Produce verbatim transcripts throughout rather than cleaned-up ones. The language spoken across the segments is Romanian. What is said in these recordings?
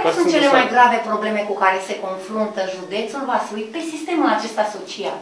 Care sunt cele mai grave probleme cu care se confruntă județul Vaslui pe sistemul acesta social?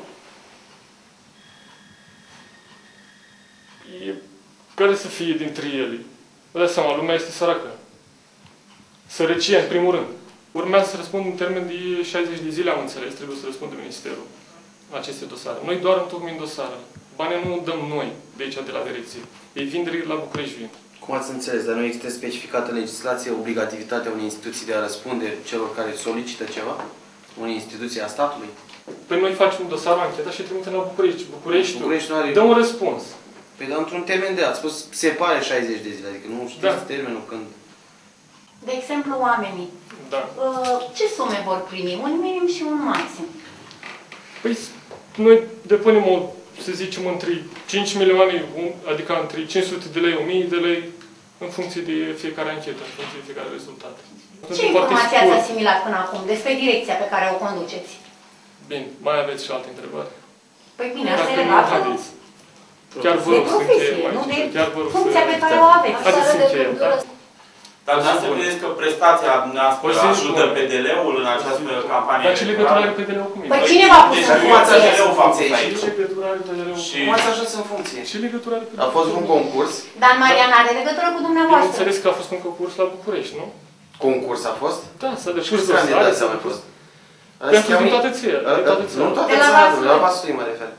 E, care să fie dintre ele? Vă dați seama, lumea este săracă. Sărăcie, în primul rând. Urmează să răspund în termen de șaizeci de zile, am înțeles, trebuie să răspundă Ministerul în aceste dosare. Noi doar întocmim dosarele. Banii nu dăm noi de aici, de la direcție. Ei vin direct la București, vin. Cum ați înțeles, dar nu există specificată în legislație obligativitatea unei instituții de a răspunde celor care solicită ceva? Unei instituții a statului? Păi noi facem un dosar, o anchetă și trimitem la București. București, București nu are... dă un răspuns. Păi dar într-un termen de, ați spus, se pare șaizeci de zile, adică nu știți da. termenul când... De exemplu, oamenii. Da. Ce sume vor primi? Un minim și un maxim? Păi noi depunem o, să zicem, între cinci milioane, adică între cinci sute de lei, o mie de lei, în funcție de fiecare anchetă, în funcție de fiecare rezultat. Ce informații ați asimilat până acum despre direcția pe care o conduceți? Bine, mai aveți și alte întrebări? Păi bine, asta e legat chiar vă rog să încheiem aici. Chiar vă rog să... Funcția pe care o aveți. Haideți să încheiem, da? Dar nu să vedeți că prestația noastră ajută P D L-ul în această campanie. Dar ce legătură are P D L-ul cu mine? Păi cine v-a pus în Cum ați ajuns în funcție aici? Ce legătură are P D L-ul cu mine? Cum ați ajuns în funcție? Ce legătură are P D L-ul? A fost un concurs? Dan Marian are legătură cu dumneavoastră. Eu înțeles că a fost un concurs la București, nu? Concurs a fost? Da, s-a depus dosare. Ce candidați au mai fost? Pentru din toată țara. Nu toată țara, la Vaslui mă refer.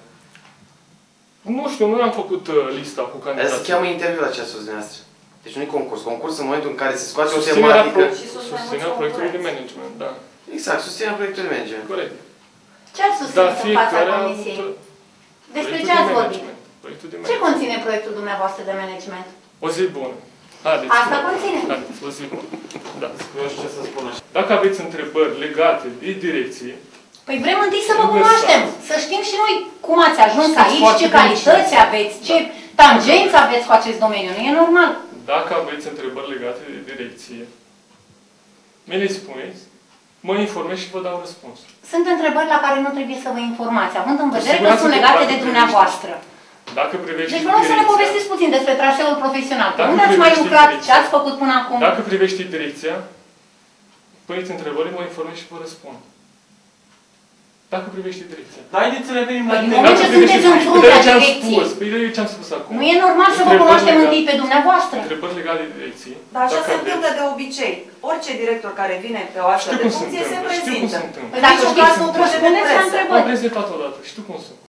Nu știu, nu am făcut lista cu candidații. Aia se cheamă interviu la ce a spus dumneavoastră. Deci nu e concurs. Concurs în momentul în care se scoate o tematică... Susținerea proiectului de management, da. Exact, susținerea proiectului de management. Corect. Ce ați susținut în fața comisiei? Despre ce ați vorbit? Ce conține proiectul dumneavoastră de management? O zi bună. Haideți. Asta conține? Haideți, o zi bună. Da. Eu știu ce să spun așa. Dacă aveți întrebări legate de direcție... Păi vrem întâi să vă cunoaștem. Să știm și noi cum ați ajuns aici, ce calități aveți, ce tangenți aveți cu acest domeniu. Nu e normal. Dacă aveți întrebări legate de direcție, mi le spuneți, mă informez și vă dau răspuns. Sunt întrebări la care nu trebuie să vă informați, având în vedere că sunt legate de dumneavoastră. Dacă privește deci vă rog să ne povestiți puțin despre traseul profesional. Unde ați mai lucrat? Ce ați făcut până acum? Dacă privește direcția, puneți întrebări, mă informez și vă răspund. Dacă privește direcția. Dar haideți să revenim la direcție. În moment ce sunteți în fruntea direcției. Păi de ce am spus acum? Nu e normal să vă cunoaștem întâi pe dumneavoastră. Întrebări legale de direcție. Dar așa se întâmplă de obicei. Orice director care vine pe o astfel de funcție se prezintă. Știu cum se întâmplă. Păi dacă știți, răspundeți la întrebări. Am prezentat odată. Știu cum sunt.